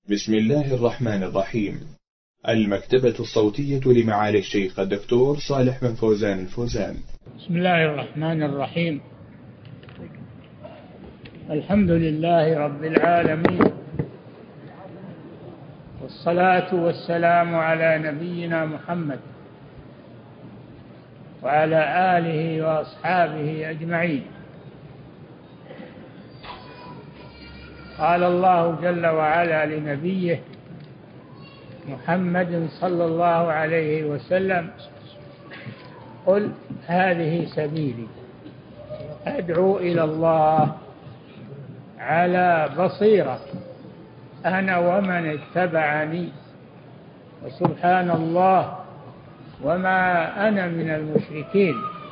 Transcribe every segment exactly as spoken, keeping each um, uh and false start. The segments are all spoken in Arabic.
بسم الله الرحمن الرحيم. المكتبة الصوتية لمعالي الشيخ الدكتور صالح بن فوزان الفوزان. بسم الله الرحمن الرحيم. الحمد لله رب العالمين، والصلاة والسلام على نبينا محمد وعلى آله وأصحابه أجمعين. قال الله جل وعلا لنبيه محمد صلى الله عليه وسلم: قل هذه سبيلي أدعو إلى الله على بصيرة أنا ومن اتبعني، وسبحان الله وما أنا من المشركين.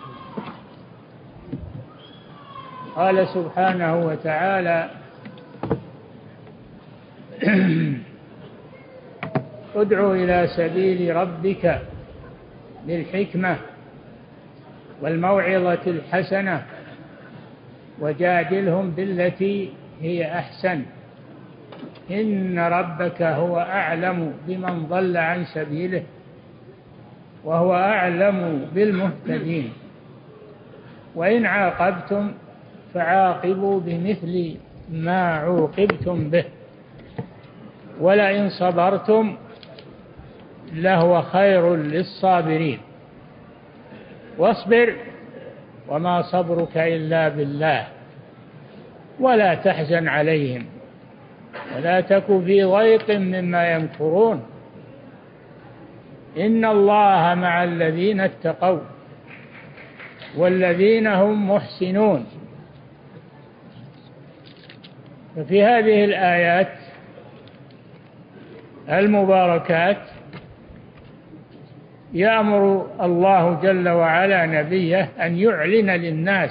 قال سبحانه وتعالى: ادع إلى سبيل ربك بالحكمة والموعظة الحسنة وجادلهم بالتي هي أحسن، إن ربك هو أعلم بمن ضل عن سبيله وهو أعلم بالمهتدين، وإن عاقبتم فعاقبوا بمثل ما عوقبتم به ولئن صبرتم لهو خير للصابرين، واصبر وما صبرك إلا بالله ولا تحزن عليهم ولا تك في ضيق مما يمكرون، إن الله مع الذين اتقوا والذين هم محسنون. ففي هذه الآيات المباركات يأمر الله جل وعلا نبيه أن يعلن للناس،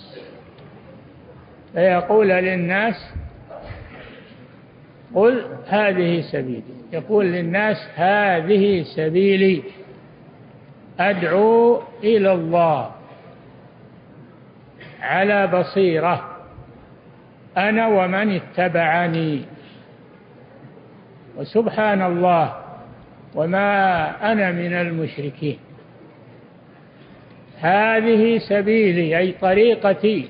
فيقول للناس: قل هذه سبيلي. يقول للناس: هذه سبيلي أدعو إلى الله على بصيرة أنا ومن اتبعني، وسبحان الله وما أنا من المشركين. هذه سبيلي أي طريقتي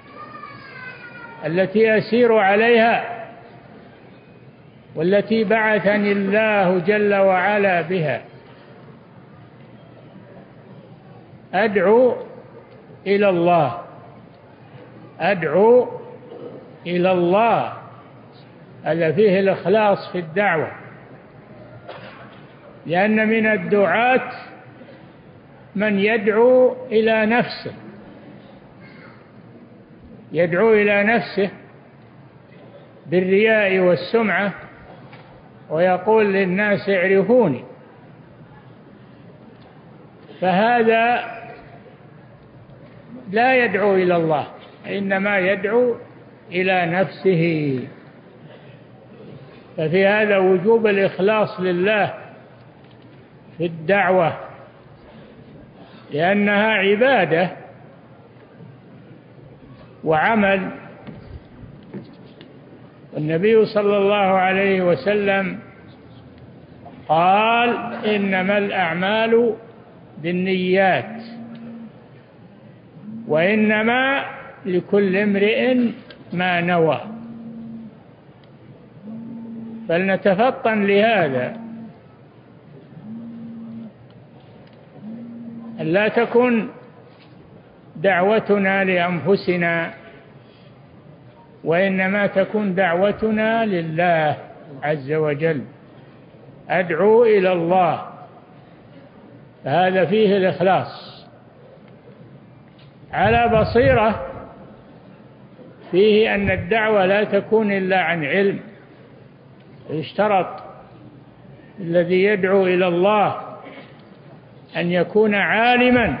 التي أسير عليها والتي بعثني الله جل وعلا بها، أدعو إلى الله، أدعو إلى الله، هذا فيه الإخلاص في الدعوة، لأن من الدعاة من يدعو إلى نفسه، يدعو إلى نفسه بالرياء والسمعة ويقول للناس اعرفوني، فهذا لا يدعو إلى الله، إنما يدعو إلى نفسه. ففي هذا وجوب الإخلاص لله في الدعوة، لأنها عبادة وعمل. النبي صلى الله عليه وسلم قال: إنما الأعمال بالنيات وإنما لكل امرئ ما نوى. فلنتفطن لهذا، أن لا تكن دعوتنا لأنفسنا، وإنما تكون دعوتنا لله عز وجل. أدعو إلى الله، هذا فيه الإخلاص على بصيرة، فيه أن الدعوة لا تكون إلا عن علم. يشترط الذي يدعو إلى الله أن يكون عالما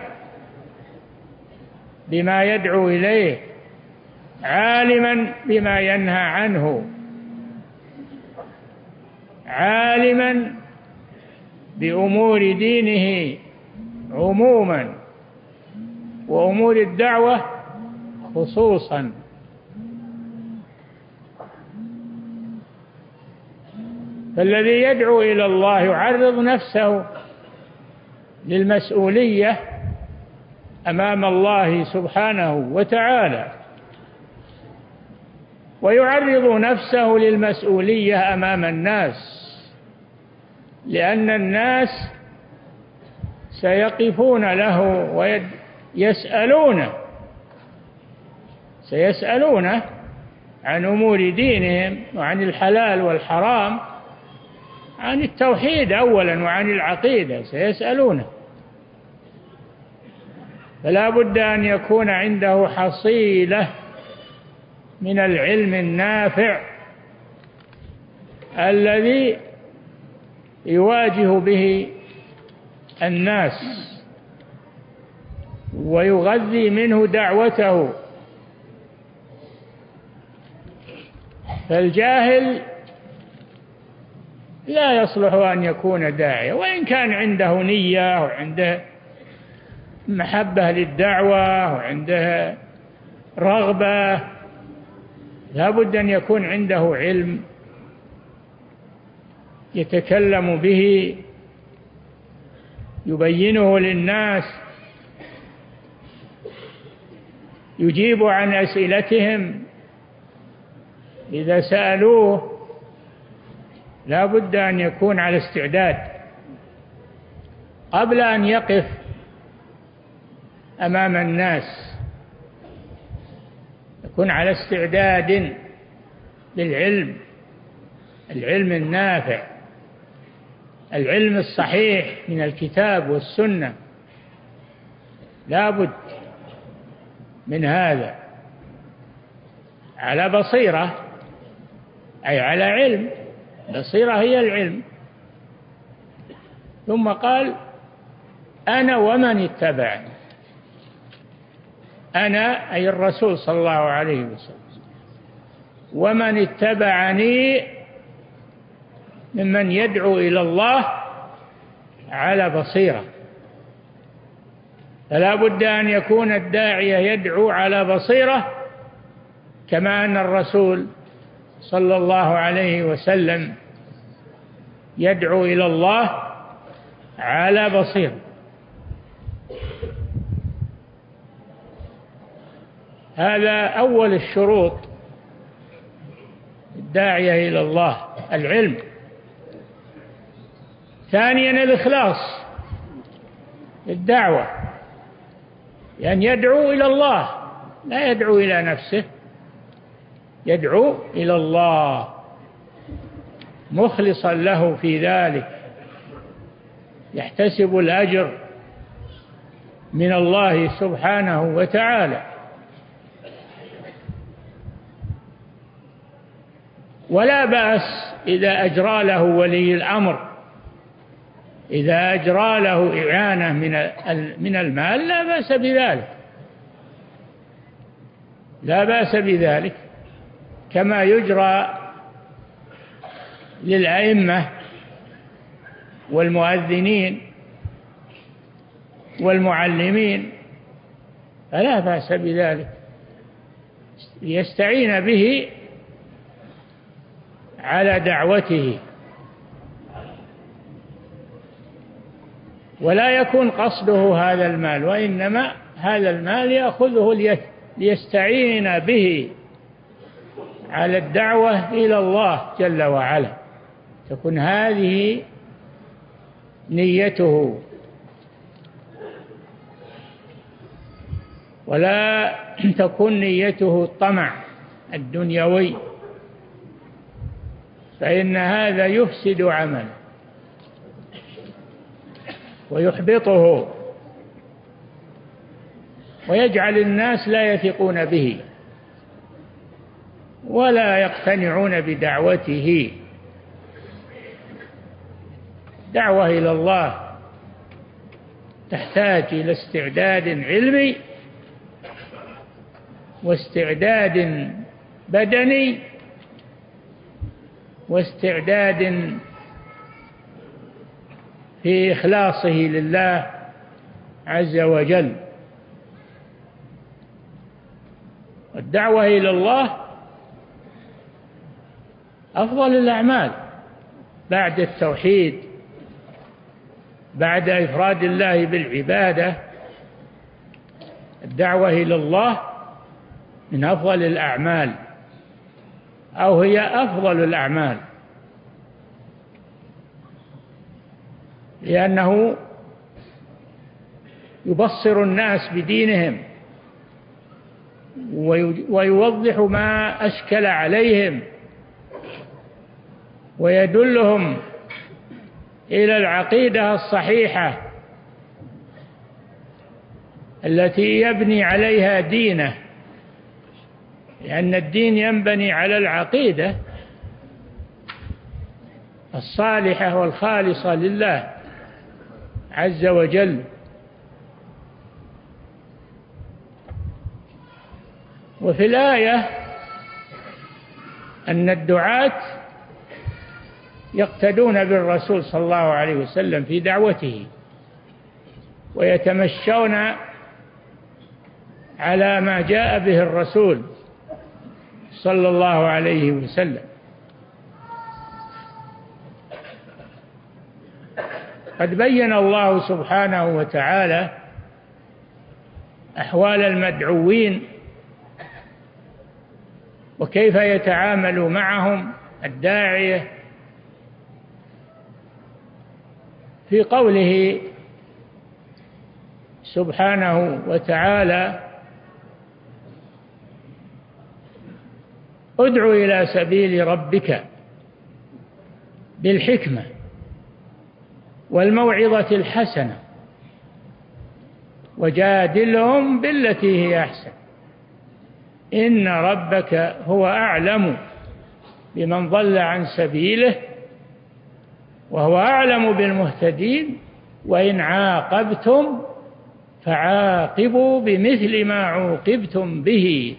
بما يدعو إليه، عالما بما ينهى عنه، عالما بأمور دينه عموما وأمور الدعوة خصوصا. فالذي يدعو إلى الله يعرض نفسه للمسؤولية أمام الله سبحانه وتعالى، ويعرض نفسه للمسؤولية أمام الناس، لأن الناس سيقفون له ويسألونه سيسألونه عن أمور دينهم وعن الحلال والحرام، عن التوحيد أولا وعن العقيدة سيسألونه، فلا بد أن يكون عنده حصيلة من العلم النافع الذي يواجه به الناس ويغذي منه دعوته. فالجاهل لا يصلح أن يكون داعية، وإن كان عنده نية وعنده محبة للدعوة وعنده رغبة، لا بد أن يكون عنده علم يتكلم به يبينه للناس، يجيب عن أسئلتهم إذا سألوه، لا بد أن يكون على استعداد قبل أن يقف أمام الناس، يكون على استعداد للعلم، العلم النافع، العلم الصحيح من الكتاب والسنة، لا بد من هذا، على بصيرة أي على علم، بصيرة هي العلم. ثم قال أنا ومن اتبعني، أنا أي الرسول صلى الله عليه وسلم، ومن اتبعني ممن يدعو إلى الله على بصيرة. فلا بد أن يكون الداعية يدعو على بصيرة، كما أن الرسول صلى الله عليه وسلم يدعو إلى الله على بصيرة. هذا أول الشروط الداعية إلى الله، العلم. ثانيا الإخلاص الدعوة، لأن يدعو إلى الله لا يدعو إلى نفسه، يدعو إلى الله مخلصا له في ذلك، يحتسب الأجر من الله سبحانه وتعالى. ولا بأس إذا أجرى له ولي الأمر، إذا أجرى له إعانة من المال لا بأس بذلك، لا بأس بذلك، كما يجرى للأئمة والمؤذنين والمعلمين، فلا بأس بذلك، يستعين به على دعوته، ولا يكون قصده هذا المال، وإنما هذا المال يأخذه ليستعين به على الدعوة إلى الله جل وعلا، تكون هذه نيته، ولا تكون نيته الطمع الدنيوي، فإن هذا يفسد عمله ويحبطه ويجعل الناس لا يثقون به ولا يقتنعون بدعوته. دعوة إلى الله تحتاج إلى استعداد علمي واستعداد بدني واستعداد في إخلاصه لله عز وجل. والدعوة إلى الله أفضل الأعمال، بعد التوحيد، بعد إفراد الله بالعبادة، الدعوة إلى الله من أفضل الأعمال، أو هي أفضل الأعمال، لأنه يبصر الناس بدينهم ويوضح ما أشكل عليهم ويدلهم إلى العقيدة الصحيحة التي يبني عليها دينه، لأن الدين ينبني على العقيدة الصالحة والخالصة لله عز وجل. وفي الآية أن الدعاة يقتدون بالرسول صلى الله عليه وسلم في دعوته ويتمشون على ما جاء به الرسول صلى الله عليه وسلم. قد بين الله سبحانه وتعالى أحوال المدعوين وكيف يتعامل معهم الداعية في قوله سبحانه وتعالى: ادع إلى سبيل ربك بالحكمة والموعظة الحسنة وجادلهم بالتي هي أحسن إن ربك هو أعلم بمن ضل عن سبيله وهو أعلم بالمهتدين وإن عاقبتم فعاقبوا بمثل ما عوقبتم به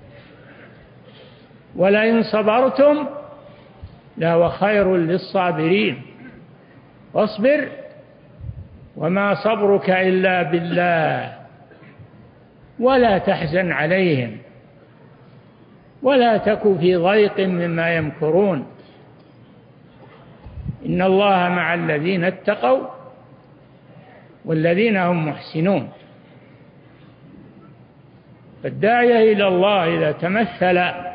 ولئن صبرتم لهو خير للصابرين واصبر وما صبرك إلا بالله ولا تحزن عليهم ولا تك في ضيق مما يمكرون إن الله مع الذين اتقوا والذين هم محسنون. فالداعية إلى الله إذا تمثل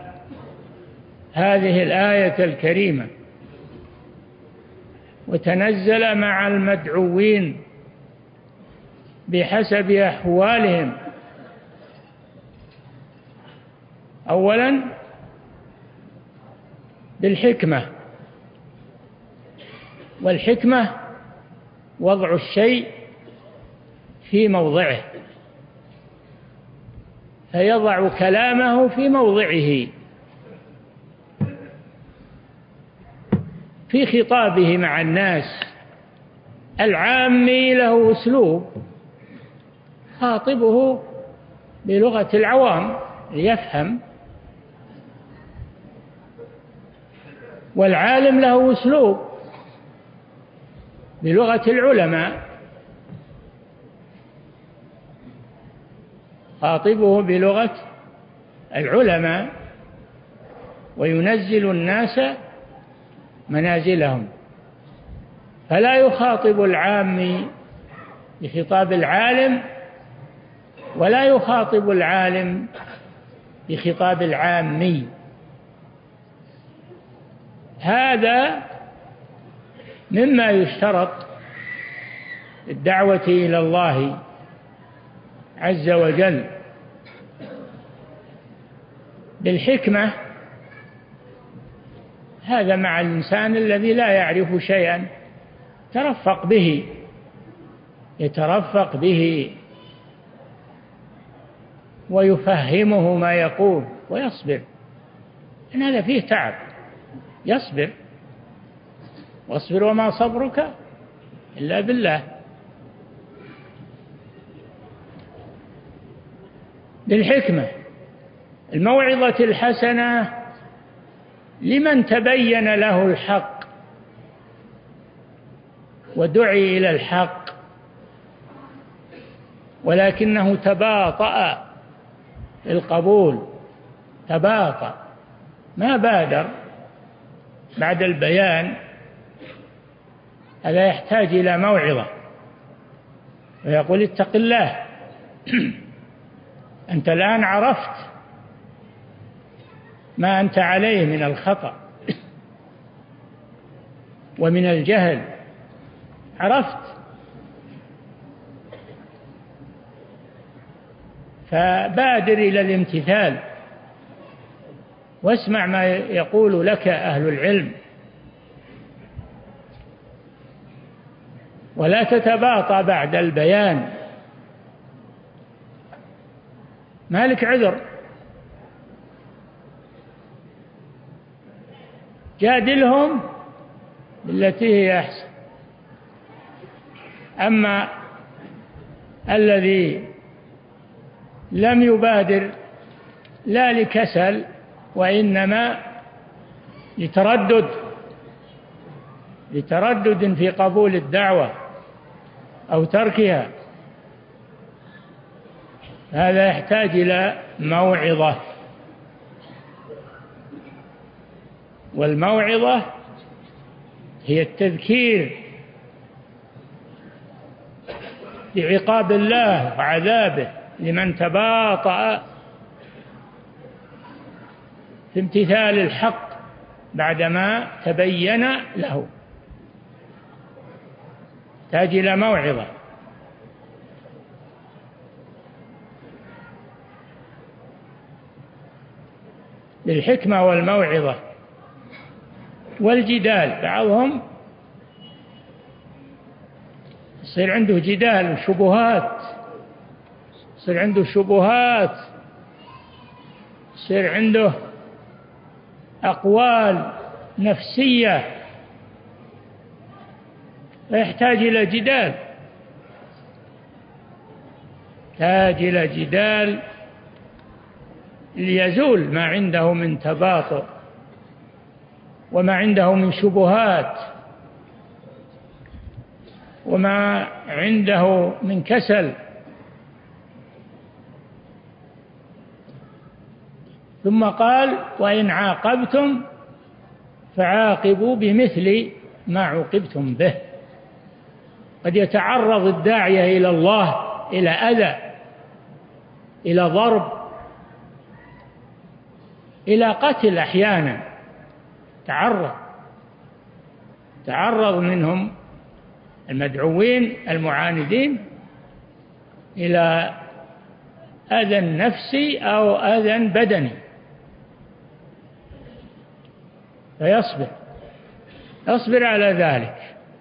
هذه الآية الكريمة وتنزل مع المدعوين بحسب أحوالهم، أولا بالحكمة، والحكمة وضع الشيء في موضعه، فيضع كلامه في موضعه في خطابه مع الناس. العامي له أسلوب، خاطبه بلغة العوام ليفهم، والعالم له أسلوب بلغة العلماء، خاطبه بلغة العلماء وينزل الناس منازلهم، فلا يخاطب العامي بخطاب العالم ولا يخاطب العالم بخطاب العامي. هذا مما يشترط الدعوة إلى الله عز وجل بالحكمة. هذا مع الإنسان الذي لا يعرف شيئا ترفق به، يترفق به ويفهمه ما يقول ويصبر، إن هذا فيه تعب، يصبر، واصبر وما صبرك إلا بالله. بالحكمة، الموعظة الحسنة لمن تبين له الحق ودعي إلى الحق ولكنه تباطأ القبول، تباطأ، ما بادر بعد البيان هذا يحتاج إلى موعظة، ويقول اتق الله. أنت الآن عرفت ما أنت عليه من الخطأ ومن الجهل، عرفت، فبادر إلى الامتثال واسمع ما يقول لك أهل العلم، ولا تتباطأ بعد البيان، ما لك عذر، جادلهم بالتي هي أحسن. أما الذي لم يبادر لا لكسل وإنما لتردد لتردد في قبول الدعوة أو تركها، هذا يحتاج إلى موعظة، والموعظة هي التذكير بعقاب الله وعذابه لمن تباطأ في امتثال الحق بعدما تبين له، يحتاج إلى موعظة. بالحكمة والموعظة والجدال، بعضهم يصير عنده جدال وشبهات، يصير عنده شبهات، يصير عنده أقوال نفسية، فيحتاج إلى جدال، يحتاج إلى جدال ليزول ما عنده من تباطؤ وما عنده من شبهات وما عنده من كسل. ثم قال وإن عاقبتم فعاقبوا بمثل ما عوقبتم به. قد يتعرض الداعية إلى الله إلى أذى، إلى ضرب، إلى قتل أحيانا، تعرض تعرض منهم المدعوين المعاندين إلى أذى نفسي أو أذى بدني، فيصبر يصبر على ذلك.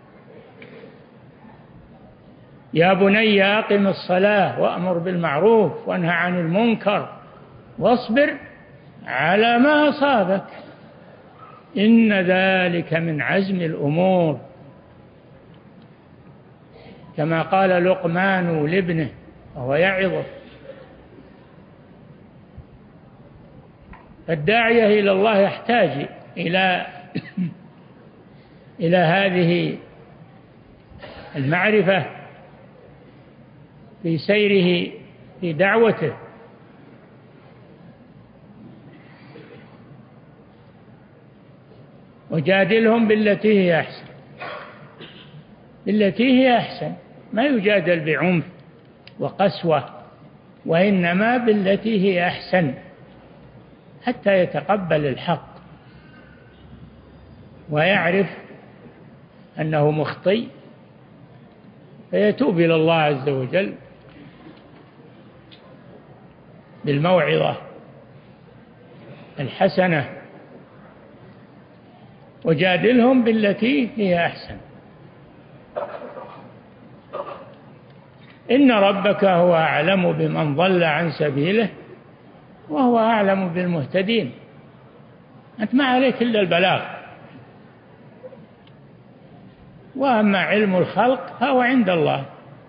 يا بني أقم الصلاة وأمر بالمعروف وانهى عن المنكر واصبر على ما أصابك إن ذلك من عزم الأمور، كما قال لقمان لابنه وهو يعظه. فالداعية إلى الله يحتاج إلى إلى هذه المعرفة في سيره في دعوته، وجادلهم بالتي هي أحسن، بالتي هي أحسن، ما يجادل بعنف وقسوة، وإنما بالتي هي أحسن حتى يتقبل الحق ويعرف أنه مخطئ فيتوب إلى الله عز وجل بالموعظة الحسنة. وجادلهم بالتي هي أحسن. إن ربك هو أعلم بمن ضل عن سبيله وهو أعلم بالمهتدين. أنت ما عليك إلا البلاغ، وأما علم الخلق فهو عند الله،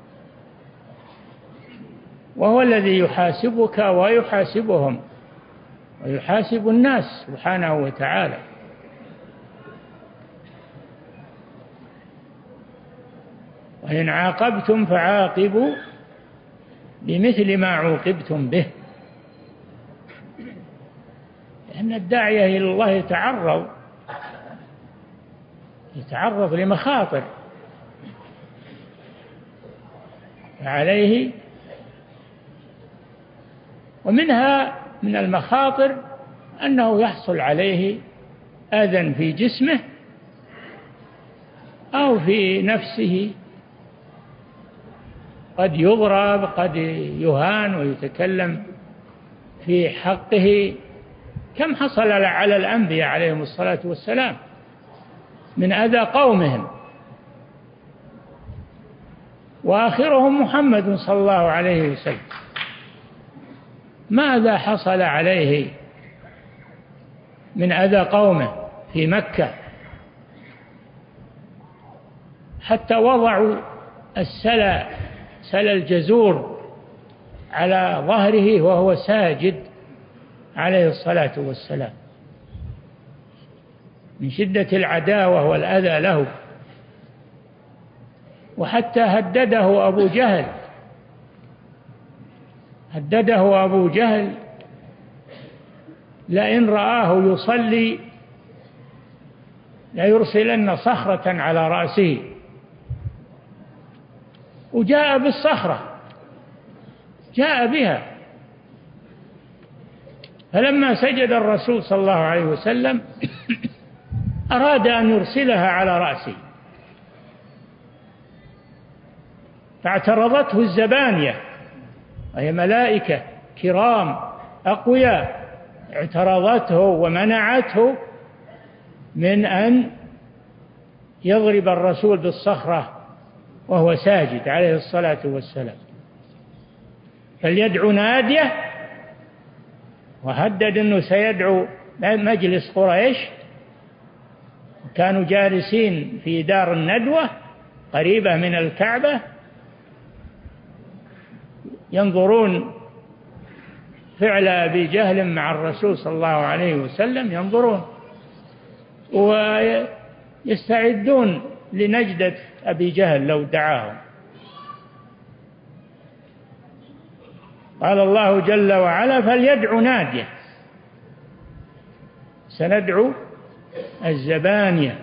وهو الذي يحاسبك ويحاسبهم ويحاسب الناس سبحانه وتعالى. وإن عاقبتم فعاقبوا بمثل ما عوقبتم به. لأن الداعية إلى الله يتعرض يتعرض لمخاطر عليه. ومنها من المخاطر أنه يحصل عليه أذى في جسمه أو في نفسه، قد يضرب، قد يهان ويتكلم في حقه، كم حصل على الأنبياء عليهم الصلاة والسلام من أذى قومهم، وآخرهم محمد صلى الله عليه وسلم، ماذا حصل عليه من أذى قومه في مكة، حتى وضعوا السلى سلى الجزور على ظهره وهو ساجد عليه الصلاة والسلام من شدة العداوة والأذى له. وحتى هدده أبو جهل هدده أبو جهل لئن رآه يصلي ليرسلن صخرة على رأسه، وجاء بالصخرة، جاء بها. فلما سجد الرسول صلى الله عليه وسلم أراد أن يرسلها على رأسه، فاعترضته الزبانية، وهي ملائكة كرام أقوياء، اعترضته ومنعته من أن يضرب الرسول بالصخرة وهو ساجد عليه الصلاة والسلام. فليدعو ناديه، وهدد أنه سيدعو مجلس قريش، كانوا جالسين في دار الندوة قريبة من الكعبة ينظرون فعل أبي جهل مع الرسول صلى الله عليه وسلم، ينظرون ويستعدون لنجدة أبي جهل لو دعاهم. قال الله جل وعلا فليدعو ناديه، سندعو الزبانية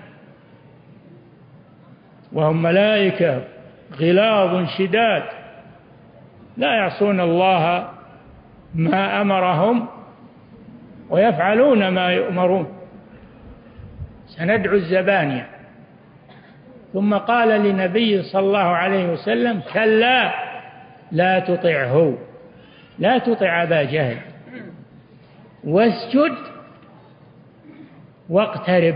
وهم ملائكة غلاظ شداد لا يعصون الله ما أمرهم ويفعلون ما يؤمرون، سندعو الزبانية. ثم قال لنبي صلى الله عليه وسلم كلا لا تطعه، لا تطع أبا جهل، واسجد واقترب،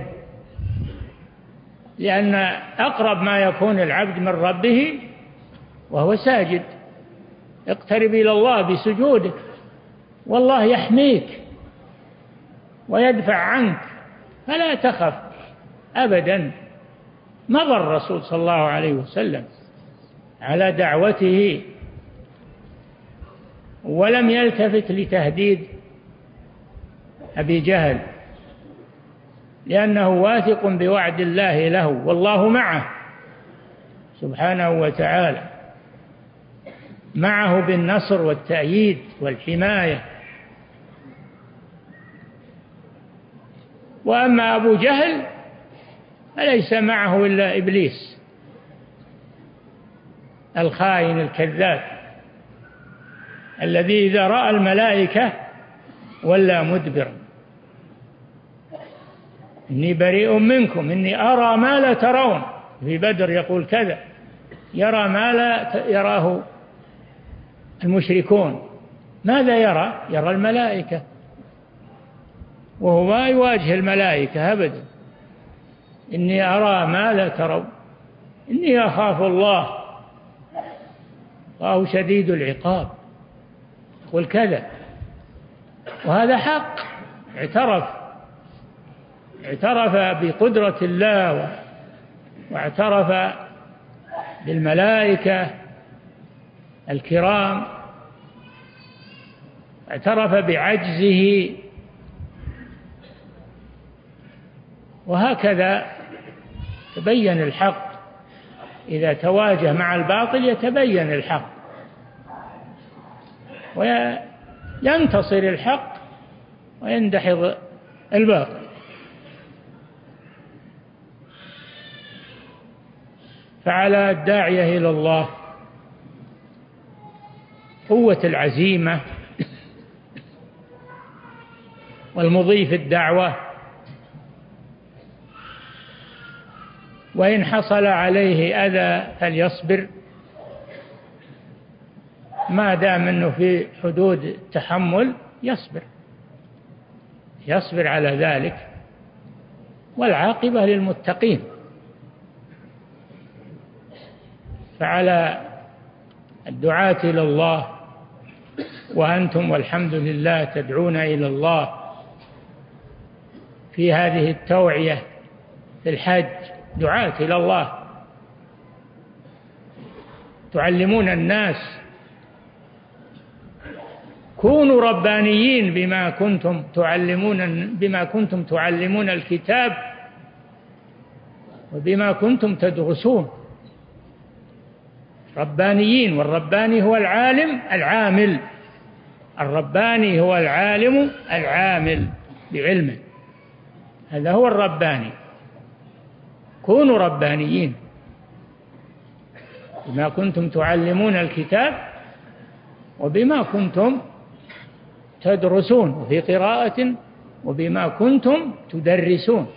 لأن أقرب ما يكون العبد من ربه وهو ساجد. اقترب إلى الله بسجودك، والله يحميك ويدفع عنك، فلا تخف أبدا. مضى الرسول صلى الله عليه وسلم على دعوته ولم يلتفت لتهديد أبي جهل، لأنه واثق بوعد الله له، والله معه سبحانه وتعالى، معه بالنصر والتأييد والحماية. وأما أبو جهل فليس معه إلا إبليس الخائن الكذاب الذي إذا رأى الملائكة ولا مدبرا. إني بريء منكم إني أرى ما لا ترون، في بدر يقول كذا، يرى ما لا يراه المشركون. ماذا يرى؟ يرى الملائكة، وهو ما يواجه الملائكة أبدا. إني أرى ما لا ترون إني أخاف الله، الله شديد العقاب، يقول كذا، وهذا حق. اعترف اعترف بقدرة الله، واعترف بالملائكة الكرام، اعترف بعجزه. وهكذا تبين الحق، إذا تواجه مع الباطل يتبين الحق وينتصر الحق ويندحض الباطل. فعلى الداعية إلى الله قوة العزيمة والمضي في الدعوة، وإن حصل عليه أذى فليصبر ما دام أنه في حدود التحمل، يصبر يصبر على ذلك، والعاقبة للمتقين. فعلى الدعاة إلى الله، وأنتم والحمد لله تدعون إلى الله في هذه التوعية في الحج، دعاة إلى الله تعلمون الناس. كونوا ربانيين بما كنتم تعلمون بما كنتم تعلمون الكتاب وبما كنتم تدرسون. ربانيين، والرباني هو العالم العامل، الرباني هو العالم العامل بعلمه، هذا هو الرباني. كونوا ربانيين بما كنتم تعلمون الكتاب وبما كنتم تدرسون، وفي قراءة وبما كنتم تدرسون.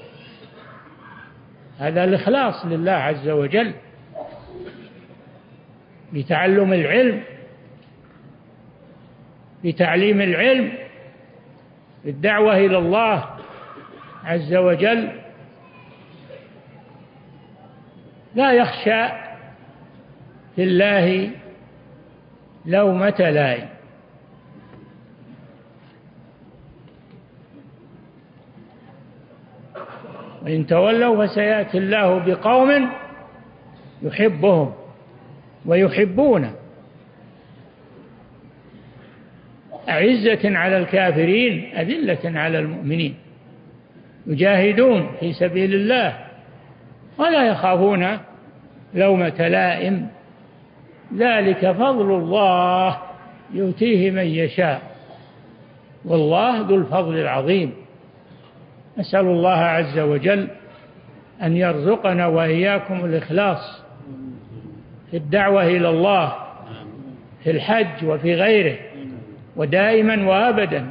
هذا الإخلاص لله عز وجل بتعلم العلم، بتعليم العلم، بالدعوة إلى الله عز وجل. لا يخشى في الله لومة لائم. وإن تولوا فسيأتي الله بقوم يحبهم ويحبونه، أعزة على الكافرين أذلة على المؤمنين، يجاهدون في سبيل الله ولا يخافون لومة لائم. ذلك فضل الله يؤتيه من يشاء والله ذو الفضل العظيم. نسأل الله عز وجل أن يرزقنا وإياكم الإخلاص في الدعوة إلى الله في الحج وفي غيره، ودائما وأبدا،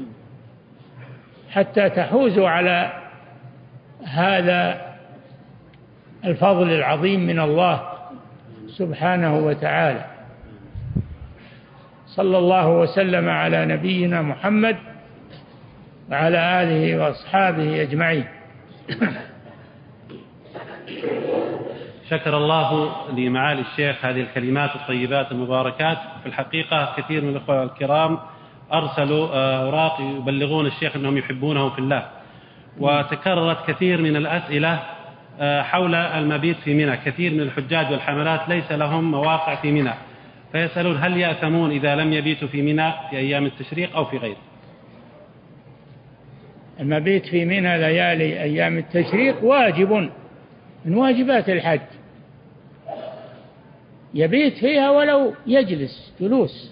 حتى تحوزوا على هذا الفضل العظيم من الله سبحانه وتعالى. صلى الله وسلم على نبينا محمد وعلى آله وأصحابه أجمعين. شكر الله لمعالي الشيخ هذه الكلمات الطيبات المباركات. في الحقيقة كثير من الأخوة الكرام أرسلوا أوراق يبلغون الشيخ أنهم يحبونه في الله، وتكررت كثير من الأسئلة حول المبيت في منى. كثير من الحجاج والحملات ليس لهم مواقع في منى، فيسألون هل يأثمون إذا لم يبيتوا في منى في أيام التشريق أو في غيره؟ المبيت في منى ليالي أيام التشريق واجب من واجبات الحج، يبيت فيها ولو يجلس جلوس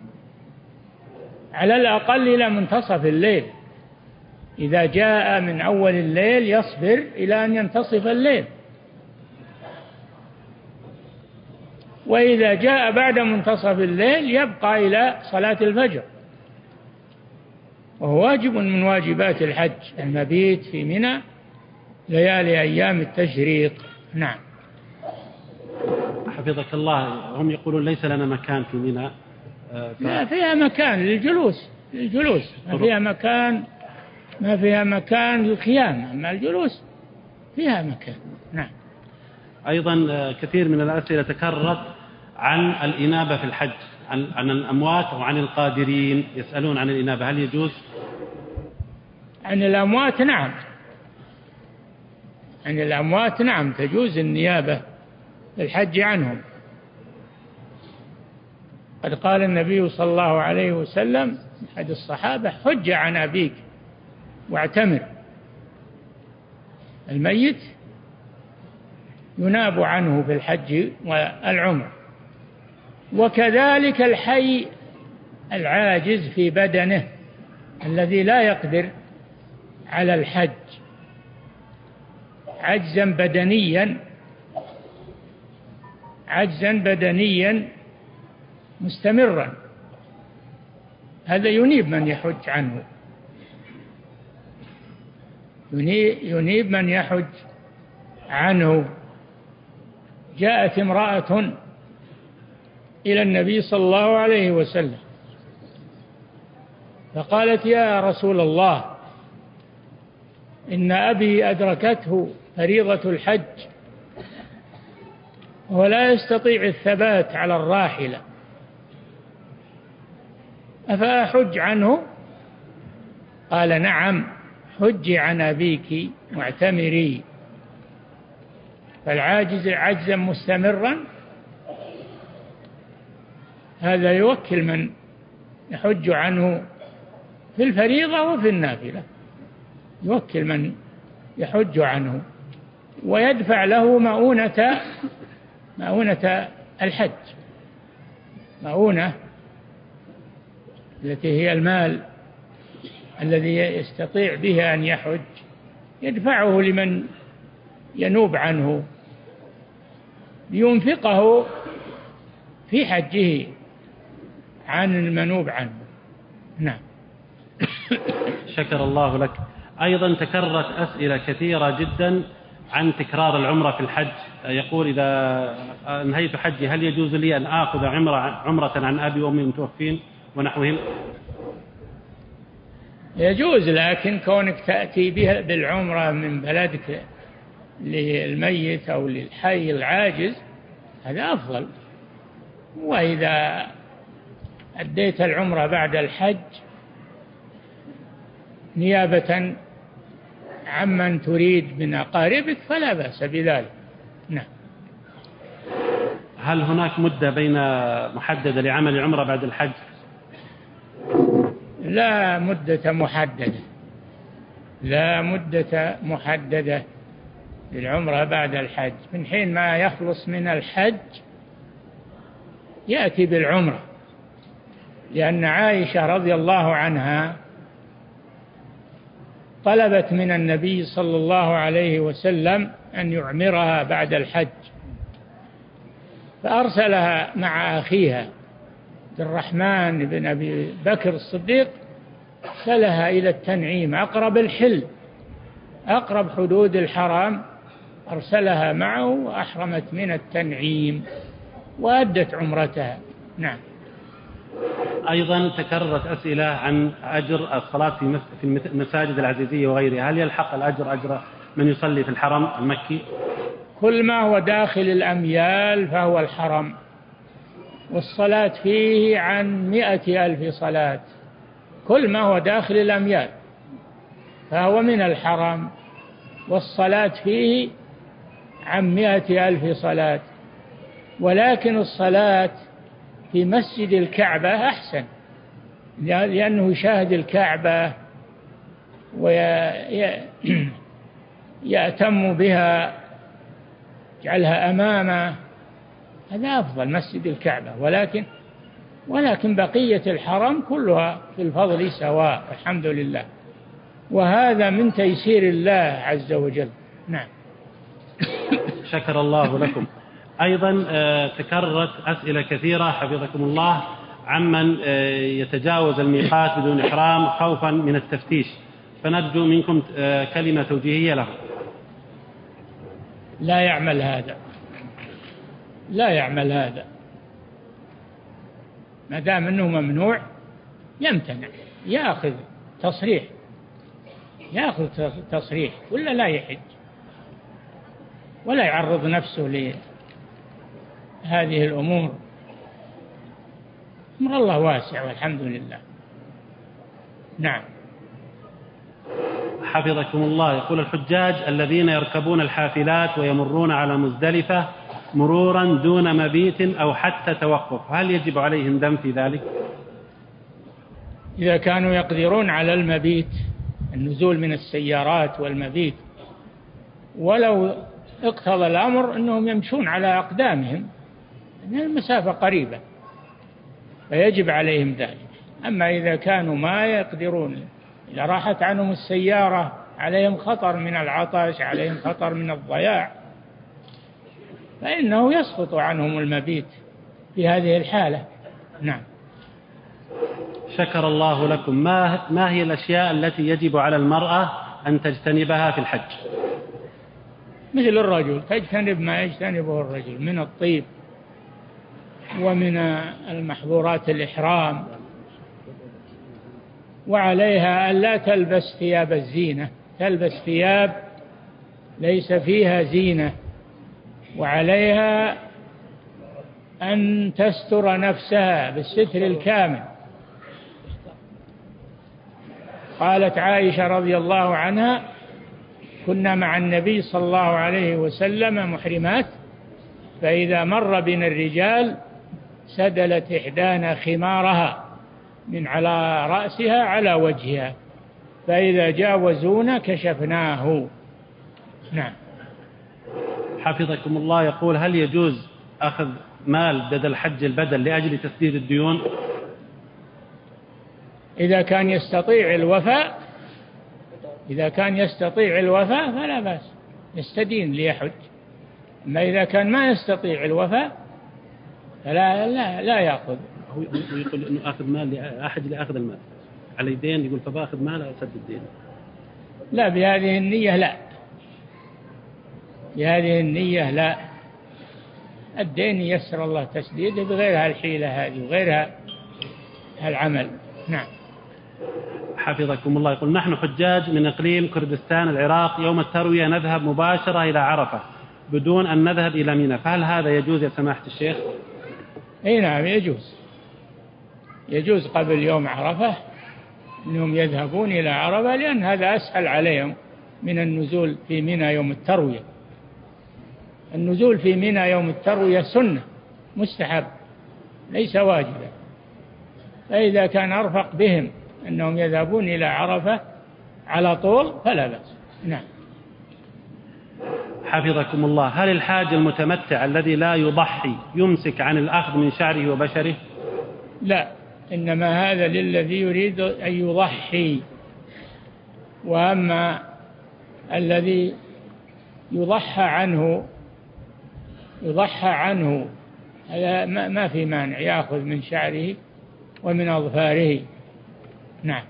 على الأقل إلى منتصف الليل. إذا جاء من أول الليل يصبر إلى أن ينتصف الليل، وإذا جاء بعد منتصف الليل يبقى إلى صلاة الفجر، وهو واجب من واجبات الحج المبيت في منى ليالي أيام التشريق. نعم. حفظك الله، هم يقولون ليس لنا مكان في منى. ف... ما فيها مكان للجلوس، للجلوس ما فيها مكان، ما فيها مكان للقيام، أما الجلوس فيها مكان. نعم. أيضا كثير من الأسئلة تكررت عن الإنابة في الحج، عن, عن الأموات وعن القادرين، يسألون عن الإنابة هل يجوز؟ عن الأموات نعم، عن الأموات نعم تجوز النيابة للحج عنهم. قد قال النبي صلى الله عليه وسلم أحد الصحابة حج عن أبيك واعتمر. الميت يناب عنه في الحج والعمر، وكذلك الحي العاجز في بدنه الذي لا يقدر على الحج عجزا بدنيا عجزا بدنيا مستمرا. هذا ينيب من يحج عنه، ينيب من يحج عنه. جاءت امرأة إلى النبي صلى الله عليه وسلم فقالت: يا رسول الله، إن أبي أدركته فريضة الحج ولا يستطيع الثبات على الراحلة، أفأحج عنه؟ قال: نعم، حجي عن أبيك واعتمري. فالعاجز عجزا مستمرا هذا يوكل من يحج عنه في الفريضة وفي النافلة، يوكل من يحج عنه ويدفع له مؤونة مؤونة الحج، مؤونة التي هي المال الذي يستطيع به أن يحج، يدفعه لمن ينوب عنه لينفقه في حجه عن المنوب عنه. نعم. شكر الله لك. أيضا تكررت أسئلة كثيرة جدا عن تكرار العمرة في الحج. يقول: إذا انهيت حجي هل يجوز لي أن آخذ عمرة, عمرة عن أبي وأمي المتوفين ونحوهم؟ يجوز، لكن كونك تأتي بها بالعمرة من بلدك للميت أو للحي العاجز هذا أفضل. وإذا أديت العمرة بعد الحج نيابة عمن تريد من أقاربك فلا بأس بذلك. نعم. هل هناك مدة بين محددة لعمل العمرة بعد الحج؟ لا مدة محددة، لا مدة محددة للعمرة بعد الحج. من حين ما يخلص من الحج يأتي بالعمرة، لأن عائشة رضي الله عنها طلبت من النبي صلى الله عليه وسلم أن يعمرها بعد الحج، فأرسلها مع أخيها عبد الرحمن بن أبي بكر الصديق، أرسلها إلى التنعيم أقرب الحل، أقرب حدود الحرام، أرسلها معه وأحرمت من التنعيم وأدت عمرتها. نعم. أيضا تكررت أسئلة عن أجر الصلاة في المساجد العزيزية وغيرها، هل يلحق الأجر أجر من يصلي في الحرم المكي؟ كل ما هو داخل الأميال فهو الحرم، والصلاة فيه عن مئة ألف صلاة. كل ما هو داخل الأميال فهو من الحرم، والصلاة فيه عن مئة ألف صلاة. ولكن الصلاة في مسجد الكعبة أحسن، لأنه يشاهد الكعبة ويأتم بها، يجعلها أمامه، هذا أفضل مسجد الكعبة. ولكن ولكن بقية الحرم كلها في الفضل سواء، الحمد لله، وهذا من تيسير الله عز وجل. نعم. شكر الله لكم. أيضا تكررت أسئلة كثيرة حفظكم الله عمن يتجاوز الميقات بدون إحرام خوفا من التفتيش، فنرجو منكم كلمة توجيهية له. لا يعمل هذا، لا يعمل هذا، ما دام أنه ممنوع يمتنع، يأخذ تصريح، يأخذ تصريح ولا لا يحج ولا يعرض نفسه لهذه الأمور. أمر الله واسع والحمد لله. نعم. حفظكم الله. يقول: الحجاج الذين يركبون الحافلات ويمرون على مزدلفة مرورا دون مبيت أو حتى توقف، هل يجب عليهم دم في ذلك؟ إذا كانوا يقدرون على المبيت، النزول من السيارات والمبيت، ولو اقتضى الأمر أنهم يمشون على أقدامهم لأن المسافة قريبة فيجب عليهم ذلك. أما إذا كانوا ما يقدرون، إذا راحت عنهم السيارة عليهم خطر من العطش، عليهم خطر من الضياع، فإنه يسقط عنهم المبيت في هذه الحالة. نعم. شكر الله لكم. ما ما هي الأشياء التي يجب على المرأة أن تجتنبها في الحج؟ مثل الرجل، تجتنب ما يجتنبه الرجل من الطيب ومن المحظورات الإحرام، وعليها ألا تلبس ثياب الزينة، تلبس ثياب ليس فيها زينة، وعليها أن تستر نفسها بالستر الكامل. قالت عائشة رضي الله عنها: كنا مع النبي صلى الله عليه وسلم محرمات، فإذا مر بنا الرجال سدلت إحدانا خمارها من على رأسها على وجهها، فإذا جاوزونا كشفناه. نعم. حفظكم الله. يقول: هل يجوز أخذ مال بدل الحج البدل لأجل تسديد الديون؟ إذا كان يستطيع الوفاء إذا كان يستطيع الوفاء فلا بأس، يستدين ليحج. أما إذا كان ما يستطيع الوفاء فلا لا, لا يأخذ. هو يقول إنه أخذ مال أحد لأخذ المال على دين، يقول فبأخذ مال أو أسد الدين. لا، بهذه النية لا، بهذه النية لا. الدين يسر الله تسديده بغير هالحيلة هذه وغيرها هالعمل. نعم. حفظكم الله. يقول: نحن حجاج من إقليم كردستان العراق، يوم التروية نذهب مباشرة إلى عرفة بدون أن نذهب إلى منى، فهل هذا يجوز يا سماحة الشيخ؟ أي نعم يجوز، يجوز قبل يوم عرفة أنهم يذهبون إلى عرفة، لأن هذا أسهل عليهم من النزول في منى يوم التروية. النزول في منى يوم التروية سنة مستحب ليس واجبا، فإذا كان أرفق بهم أنهم يذهبون إلى عرفة على طول فلا بأس. نعم. حفظكم الله. هل الحاج المتمتع الذي لا يضحي يمسك عن الأخذ من شعره وبشره؟ لا، إنما هذا للذي يريد أن يضحي، وأما الذي يضحى عنه يضحى عنه هذا ما في مانع يأخذ من شعره ومن أظفاره. نعم.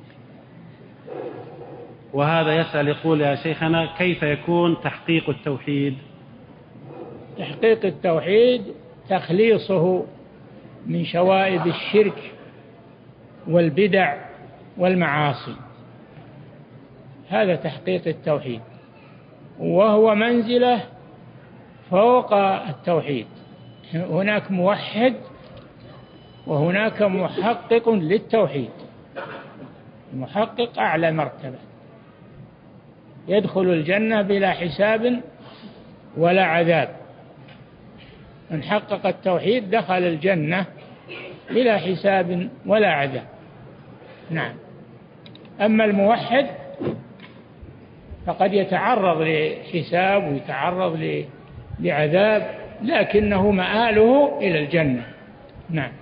وهذا يسأل يقول: يا شيخنا كيف يكون تحقيق التوحيد؟ تحقيق التوحيد تخليصه من شوائب الشرك والبدع والمعاصي، هذا تحقيق التوحيد، وهو منزلة فوق التوحيد. هناك موحد وهناك محقق للتوحيد. المحقق أعلى مرتبة، يدخل الجنة بلا حساب ولا عذاب. من حقق التوحيد دخل الجنة بلا حساب ولا عذاب. نعم. أما الموحد فقد يتعرض لحساب ويتعرض لعذاب، لكنه مآله إلى الجنة. نعم.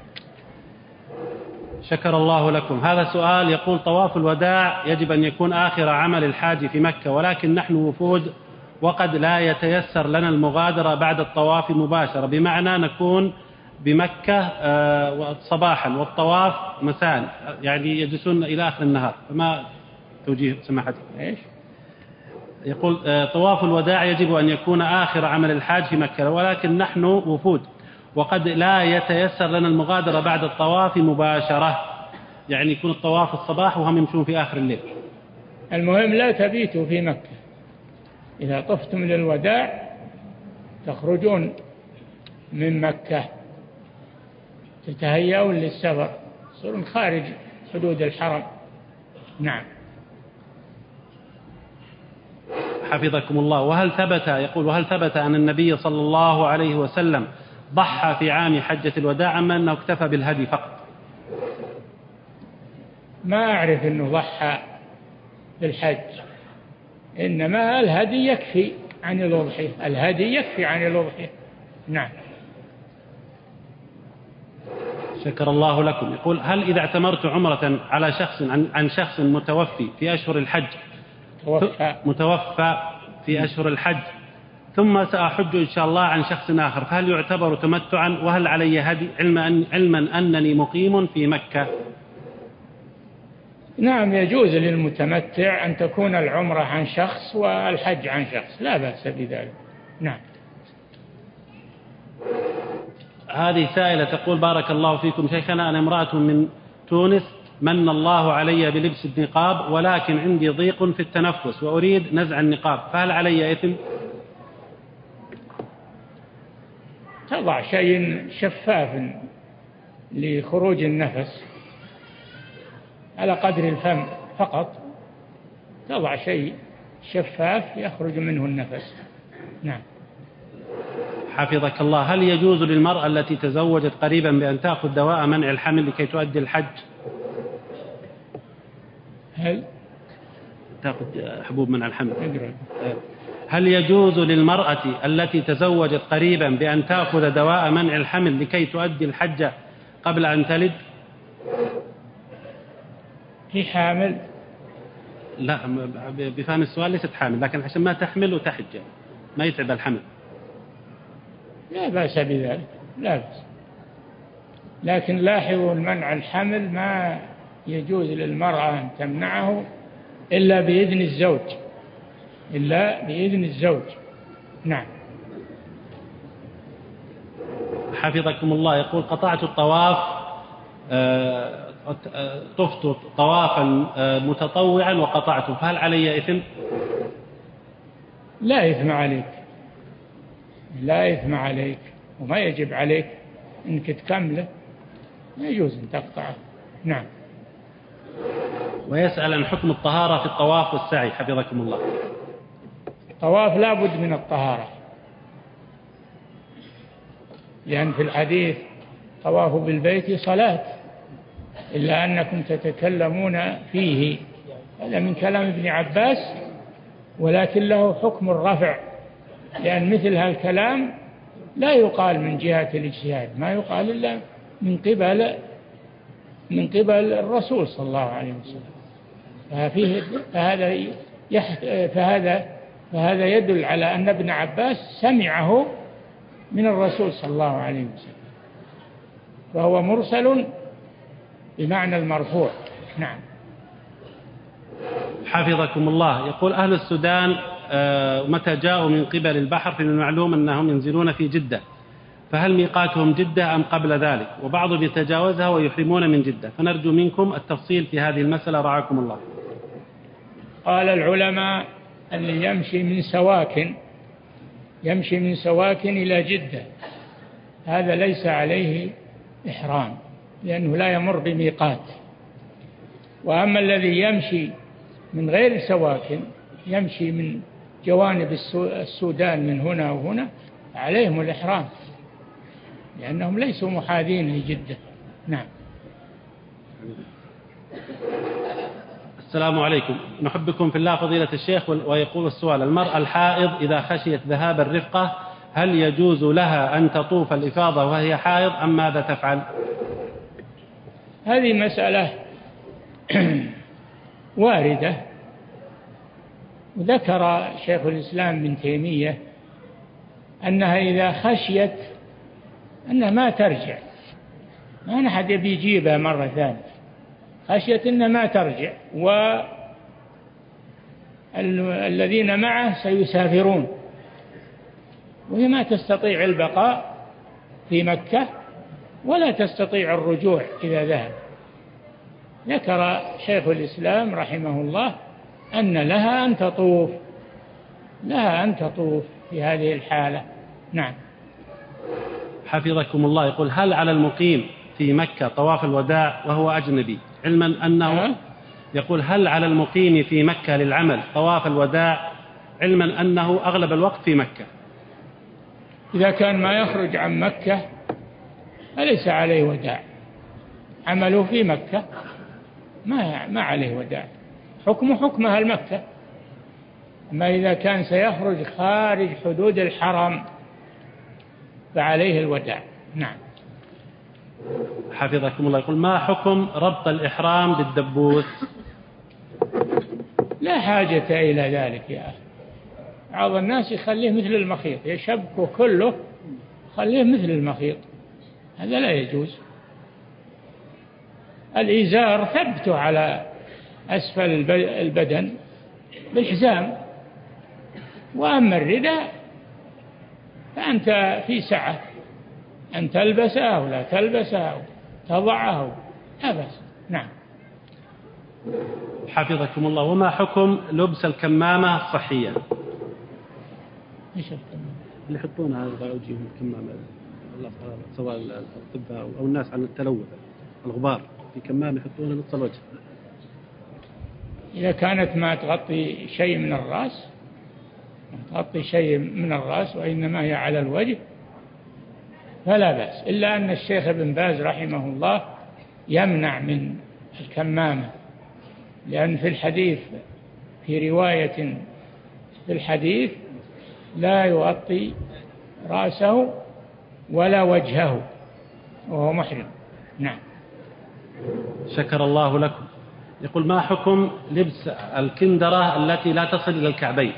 شكر الله لكم. هذا سؤال يقول: طواف الوداع يجب أن يكون آخر عمل الحاج في مكة، ولكن نحن وفود وقد لا يتيسر لنا المغادرة بعد الطواف مباشرة، بمعنى نكون بمكة صباحا والطواف مساء، يعني يجلسون إلى آخر النهار، فما توجيه سماحتك؟ إيش؟ يقول: طواف الوداع يجب أن يكون آخر عمل الحاج في مكة، ولكن نحن وفود وقد لا يتيسر لنا المغادرة بعد الطواف مباشرة، يعني يكون الطواف الصباح وهم يمشون في آخر الليل. المهم لا تبيتوا في مكة، إذا طفتم للوداع تخرجون من مكة تتهيئون للسفر، تصيرون خارج حدود الحرم. نعم. حفظكم الله. وهل ثبت يقول وهل ثبت أن النبي صلى الله عليه وسلم ضحى في عام حجة الوداع، أما أنه اكتفى بالهدي فقط؟ ما أعرف أنه ضحى بالحج، إنما الهدي يكفي عن الأضحية، الهدي يكفي عن الأضحية. نعم. شكر الله لكم. يقول: هل إذا اعتمرت عمرة على شخص عن, عن شخص متوفي في أشهر الحج متوفى, متوفى في أشهر الحج ثم سأحج إن شاء الله عن شخص آخر، فهل يعتبر تمتعا؟ وهل علي هدي علما, أن علما أنني مقيم في مكة؟ نعم، يجوز للمتمتع أن تكون العمرة عن شخص والحج عن شخص، لا بأس بذلك. نعم. هذه سائلة تقول: بارك الله فيكم شيخنا، أنا امرأة من تونس، من الله علي بلبس النقاب، ولكن عندي ضيق في التنفس وأريد نزع النقاب، فهل علي إثم؟ تضع شيء شفاف لخروج النفس على قدر الفم فقط، تضع شيء شفاف يخرج منه النفس. نعم. حفظك الله، هل يجوز للمرأة التي تزوجت قريبا بأن تأخذ دواء منع الحمل لكي تؤدي الحج؟ هل تأخذ حبوب منع الحمل؟ هل يجوز للمرأة التي تزوجت قريبا بأن تأخذ دواء منع الحمل لكي تؤدي الحج قبل أن تلد؟ هي حامل؟ لا، بفهم السؤال ليست حامل، لكن عشان ما تحمل وتحج ما يتعب الحمل. لا بأس بذلك، لا بأس، لكن لاحظوا المنع الحمل ما يجوز للمرأة أن تمنعه إلا بإذن الزوج، إلا بإذن الزوج. نعم. حفظكم الله، يقول: قطعت الطواف، طفت طوافا متطوعا وقطعته، فهل علي إثم؟ لا إثم عليك، لا إثم عليك، وما يجب عليك إنك تكمله، ما يجوز أن تقطعه. نعم. ويسأل عن حكم الطهارة في الطواف والسعي، حفظكم الله. الطواف لا بد من الطهارة، لأن في الحديث: طواف بالبيت صلاة، إلا أنكم تتكلمون فيه. هذا من كلام ابن عباس، ولكن له حكم الرفع، لأن مثل هالكلام لا يقال من جهة الاجتهاد، ما يقال إلا من قبل من قبل الرسول صلى الله عليه وسلم. ففيه فهذا فهذا فهذا يدل على أن ابن عباس سمعه من الرسول صلى الله عليه وسلم، فهو مرسل بمعنى المرفوع. نعم. حفظكم الله، يقول: أهل السودان متى جاءوا من قبل البحر فمن المعلوم أنهم ينزلون في جدة، فهل ميقاتهم جدة أم قبل ذلك؟ وبعضهم يتجاوزها ويحرمون من جدة، فنرجو منكم التفصيل في هذه المسألة رعاكم الله. قال العلماء: اللي يمشي من سواكن يمشي من سواكن إلى جدة هذا ليس عليه إحرام، لأنه لا يمر بميقات. وأما الذي يمشي من غير سواكن، يمشي من جوانب السودان من هنا وهنا، عليهم الإحرام، لأنهم ليسوا محاذين لجدة. نعم. السلام عليكم، نحبكم في الله فضيلة الشيخ. ويقول السؤال: المرأة الحائض إذا خشيت ذهاب الرفقة هل يجوز لها أن تطوف الإفاضة وهي حائض أم ماذا تفعل؟ هذه مسألة واردة، وذكر شيخ الإسلام ابن تيمية أنها إذا خشيت أنها ما ترجع، ما أحد يبي يجيبها مرة ثانية، خشيت أنها ما ترجع، والذين معه سيسافرون، وهي ما تستطيع البقاء في مكة ولا تستطيع الرجوع إذا ذهب. ذكر شيخ الإسلام رحمه الله أن لها أن تطوف لها أن تطوف في هذه الحالة. نعم. حفظكم الله، يقول: هل على المقيم في مكة طواف الوداع وهو أجنبي، علما أنه أه؟ يقول: هل على المقيم في مكة للعمل طواف الوداع علما أنه أغلب الوقت في مكة؟ إذا كان ما يخرج عن مكة فليس عليه وداع، عمله في مكة ما ما عليه وداع، حكمه حكم أهل مكة. أما إذا كان سيخرج خارج حدود الحرم فعليه الوداع. نعم. حفظكم الله، يقول: ما حكم ربط الإحرام بالدبوس؟ لا حاجة إلى ذلك يا أخي، بعض الناس يخليه مثل المخيط، يشبكه كله خليه مثل المخيط، هذا لا يجوز. الإزار ثبته على أسفل البدن بالحزام، وأما الرداء فأنت في سعة أن تلبسه أو لا تلبسه أو تضعه، لا بأس. نعم. حفظكم الله، وما حكم لبس الكمامة الصحية؟ ايش الكمامة؟ اللي يحطونها على وجههم الكمامة، سواء الأطباء أو الناس عن التلوث، الغبار في كمامة يحطونها نص الوجه. إذا كانت ما تغطي شيء من الرأس، ما تغطي شيء من الرأس وإنما هي على الوجه فلا بأس، إلا أن الشيخ ابن باز رحمه الله يمنع من الكمامة، لأن في الحديث في رواية في الحديث لا يغطي رأسه ولا وجهه وهو محرم. نعم. شكر الله لكم. يقول ما حكم لبس الكندرة التي لا تصل إلى الكعبين؟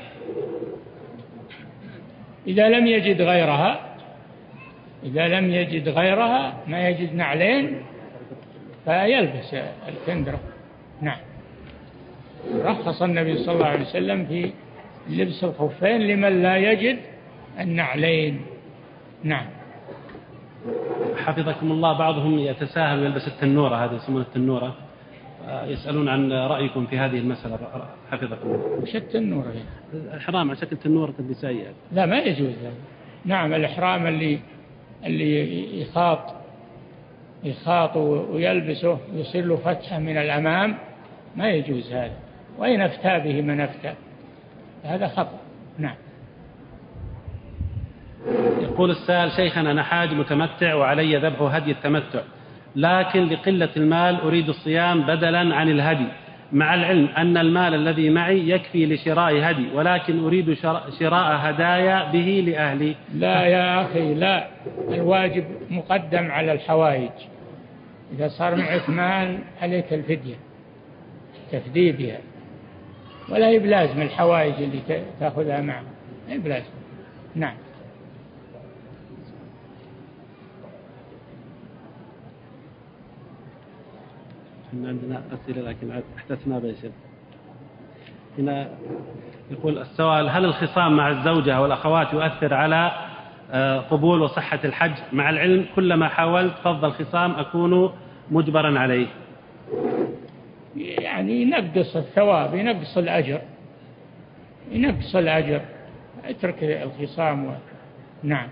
إذا لم يجد غيرها إذا لم يجد غيرها ما يجد نعلين فيلبس الكندرة. نعم. رخص النبي صلى الله عليه وسلم في لبس الخفين لمن لا يجد النعلين. نعم. حفظكم الله، بعضهم يتساهل ويلبس التنورة، هذه يسمونها التنورة، يسألون عن رأيكم في هذه المسألة. حفظكم الله. وش التنورة؟ الإحرام على شكل تنورة النسائية. لا ما يجوز هذا. نعم، الإحرام اللي اللي يخاط يخاط ويلبسه يصير له فتحة من الأمام ما يجوز هذا، وإن أفتى به من أفتى هذا خطأ. نعم. يقول السائل: شيخنا أنا حاج متمتع وعلي ذبح هدي التمتع، لكن لقلة المال أريد الصيام بدلا عن الهدي، مع العلم أن المال الذي معي يكفي لشراء هدي، ولكن أريد شراء هدايا به لأهلي. لا يا أخي، لا، الواجب مقدم على الحوائج. إذا صار معك مال عليك الفدية تفدي بها، ولا هي بلازم الحوائج اللي تأخذها معه، هي بلازم. نعم. عندنا أسئلة لكن احتسنا بيشل. هنا يقول السؤال: هل الخصام مع الزوجة والأخوات يؤثر على قبول وصحة الحج؟ مع العلم كلما حاولت فض الخصام أكون مجبرا عليه. يعني ينقص الثواب، ينقص الأجر، ينقص الأجر، اترك الخصام و... نعم.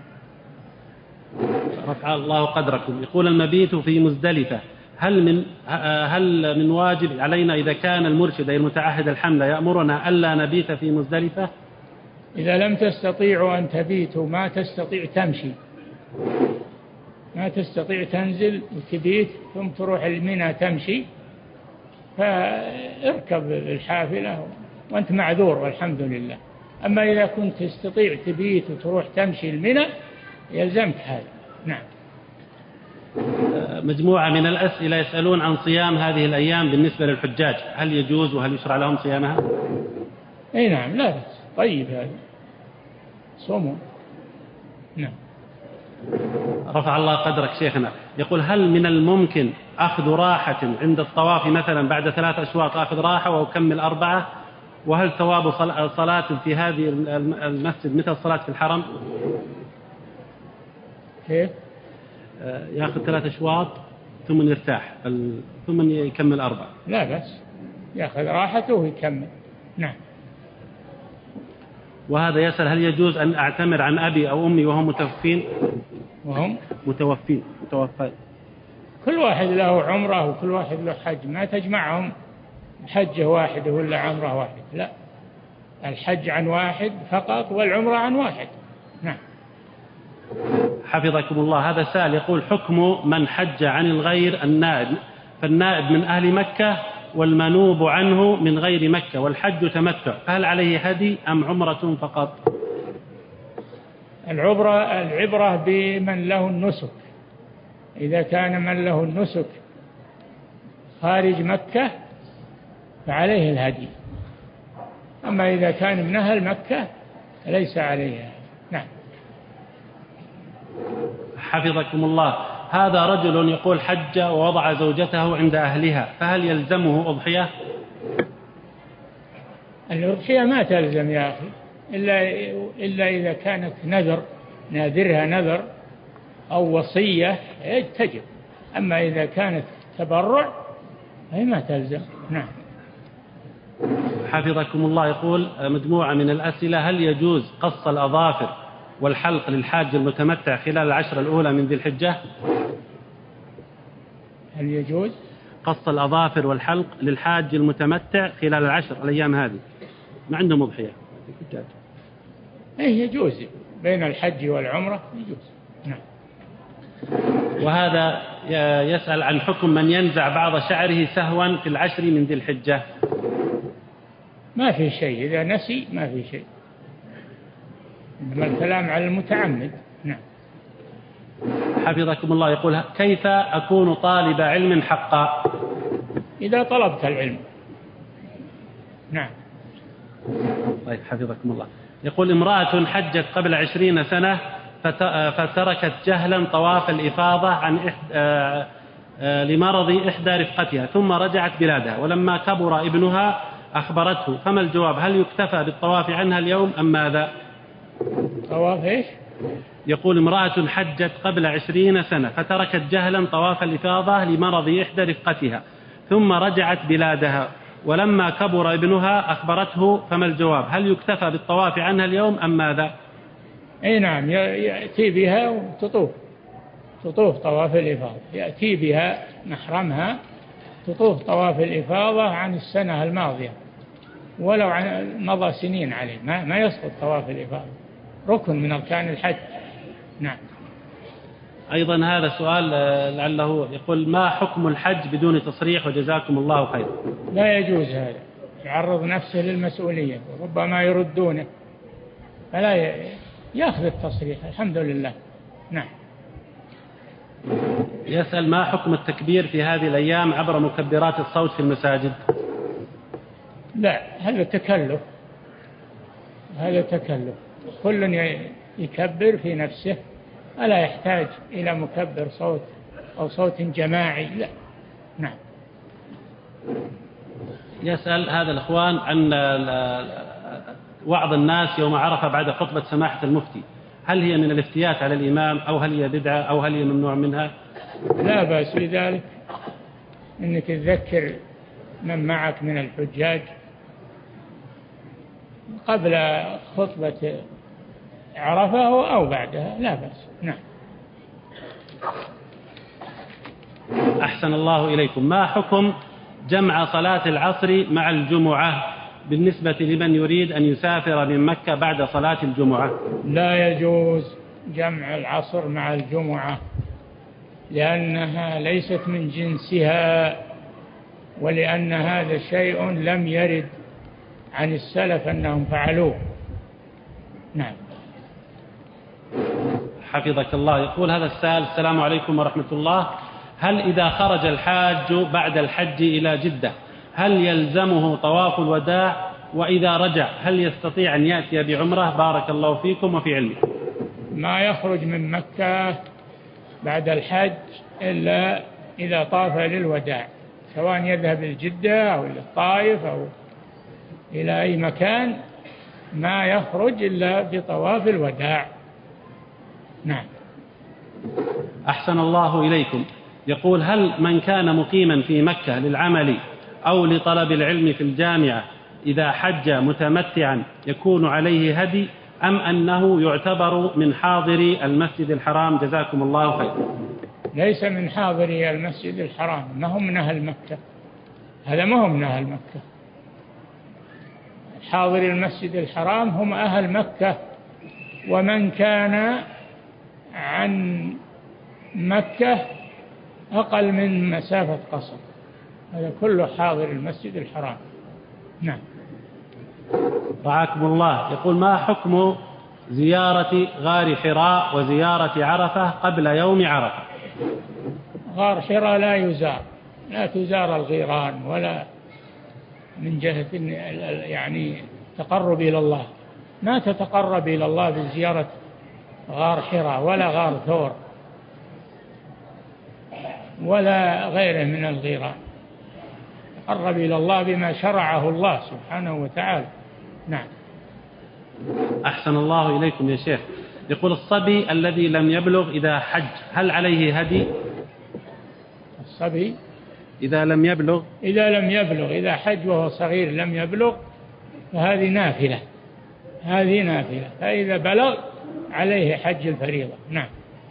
رفع الله قدركم. يقول المبيت في مزدلفة هل من هل من واجب علينا إذا كان المرشد أي المتعهد الحملة يأمرنا ألا نبيت في مزدلفة؟ إذا لم تستطيعوا أن تبيتوا، ما تستطيع تمشي، ما تستطيع تنزل وتبيت ثم تروح المنى تمشي، فاركب الحافلة وأنت معذور والحمد لله. أما إذا كنت تستطيع تبيت وتروح تمشي المنى يلزمك هذا. نعم. مجموعة من الأسئلة يسألون عن صيام هذه الأيام بالنسبة للحجاج، هل يجوز وهل يشرع لهم صيامها؟ أي نعم، لا بأس، طيب هذا صوموا. نعم. رفع الله قدرك شيخنا. يقول هل من الممكن أخذ راحة عند الطواف مثلا بعد ثلاث أشواط أخذ راحة وأكمل أربعة؟ وهل ثواب صلاة في هذه المسجد مثل صلاة في الحرم؟ كيف؟ يأخذ ثلاث أشواط ثم يرتاح ثم يكمل أربعة. لا بأس، يأخذ راحته ويكمل. نعم. وهذا يسأل: هل يجوز أن أعتمر عن أبي أو أمي وهم متوفين؟ وهم متوفين متوفين. كل واحد له عمره وكل واحد له حج، ما تجمعهم حجة واحدة ولا عمره واحد، لا، الحج عن واحد فقط والعمرة عن واحد. نعم. حفظكم الله. هذا سائل يقول: حكم من حج عن الغير النائب، فالنائب من أهل مكة والمنوب عنه من غير مكة والحج تمتع، فهل عليه هدي أم عمرة فقط؟ العبرة العبرة بمن له النسك. إذا كان من له النسك خارج مكة فعليه الهدي، أما إذا كان من أهل مكة ليس عليها. نعم. حفظكم الله، هذا رجل يقول حج ووضع زوجته عند أهلها، فهل يلزمه أضحية؟ الأضحية ما تلزم يا أخي، إلا, إلا إذا كانت نذر، ناذرها نذر أو وصية تجب، أما إذا كانت تبرع فهي ما تلزم. نعم. حفظكم الله، يقول مجموعة من الأسئلة: هل يجوز قص الأظافر والحلق للحاج المتمتع خلال العشر الأولى من ذي الحجة؟ هل يجوز قص الأظافر والحلق للحاج المتمتع خلال العشر الأيام هذه؟ ما عندهم أضحية. إيه يجوز بين الحج والعمرة يجوز. نعم. وهذا يسأل عن حكم من ينزع بعض شعره سهوا في العشر من ذي الحجة. ما في شيء، إذا نسي ما في شيء، إنما الكلام على المتعمد. نعم. حفظكم الله، يقول كيف أكون طالب علم حقا؟ إذا طلبت العلم. نعم. طيب حفظكم الله، يقول امرأة حجت قبل عشرين سنة فتركت جهلا طواف الإفاضة عن إحدى لمرض إحدى رفقتها، ثم رجعت بلادها، ولما كبر ابنها أخبرته، فما الجواب؟ هل يكتفى بالطواف عنها اليوم أم ماذا؟ طواف إيش؟ يقول امرأة حجت قبل عشرين سنة فتركت جهلا طواف الإفاضة لمرض إحدى رفقتها، ثم رجعت بلادها، ولما كبر ابنها أخبرته، فما الجواب؟ هل يكتفى بالطواف عنها اليوم أم ماذا؟ أي نعم، يأتي بها وتطوف، تطوف طواف الإفاضة، يأتي بها محرمها تطوف طواف الإفاضة عن السنة الماضية، ولو عن مضى سنين عليه ما, ما يسقط طواف الإفاضة، ركن من أركان الحج. نعم. أيضا هذا سؤال لعله يقول: ما حكم الحج بدون تصريح وجزاكم الله خير؟ لا يجوز هذا، يعرض نفسه للمسؤولية وربما يردونه، فلا يأخذ التصريح. الحمد لله. نعم. يسأل: ما حكم التكبير في هذه الأيام عبر مكبرات الصوت في المساجد؟ لا، هذا تكلف، هذا تكلف، كل يكبر في نفسه، ألا يحتاج إلى مكبر صوت أو صوت جماعي. لا. نعم. يسأل هذا الأخوان عن وعظ الناس يوم عرفة بعد خطبة سماحة المفتي، هل هي من الافتيات على الإمام أو هل هي بدعة أو هل هي ممنوع منها؟ لا بأس بذلك، إنك تذكر من معك من الحجاج قبل خطبة عرفة أو بعدها، لا بأس. نعم. أحسن الله إليكم، ما حكم جمع صلاة العصر مع الجمعة بالنسبة لمن يريد أن يسافر من مكة بعد صلاة الجمعة؟ لا يجوز جمع العصر مع الجمعة، لأنها ليست من جنسها، ولأن هذا شيء لم يرد عن السلف أنهم فعلوه. نعم. حفظك الله، يقول هذا السائل: السلام عليكم ورحمة الله، هل إذا خرج الحاج بعد الحج إلى جدة هل يلزمه طواف الوداع؟ وإذا رجع هل يستطيع أن يأتي بعمرة؟ بارك الله فيكم وفي علمكم. ما يخرج من مكة بعد الحج إلا إذا طاف للوداع، سواء يذهب لجدة أو إلى الطائف أو إلى أي مكان، ما يخرج إلا بطواف الوداع. نعم. أحسن الله إليكم، يقول: هل من كان مقيما في مكة للعمل أو لطلب العلم في الجامعة إذا حج متمتعا يكون عليه هدي، أم أنه يعتبر من حاضري المسجد الحرام؟ جزاكم الله خير. ليس من حاضري المسجد الحرام، ما هم من أهل مكة، هذا ما هم من أهل مكة. حاضر المسجد الحرام هم أهل مكة، ومن كان عن مكة أقل من مسافة قصر، هذا كله حاضر المسجد الحرام. نعم. رعاكم الله، يقول: ما حكم زيارة غار حراء وزيارة عرفة قبل يوم عرفة؟ غار حراء لا يزار، لا تزار الغيران، ولا من جهة يعني تقرب إلى الله، ما تتقرب إلى الله بزيارة غار حراء ولا غار ثور ولا غيره من الغيران، تقرب إلى الله بما شرعه الله سبحانه وتعالى. نعم. أحسن الله إليكم يا شيخ. يقول الصبي الذي لم يبلغ إذا حج هل عليه هدي؟ الصبي إذا لم يبلغ إذا لم يبلغ إذا حج وهو صغير لم يبلغ فهذه نافلة، هذه نافلة، فإذا بلغ عليه حج الفريضة. نعم.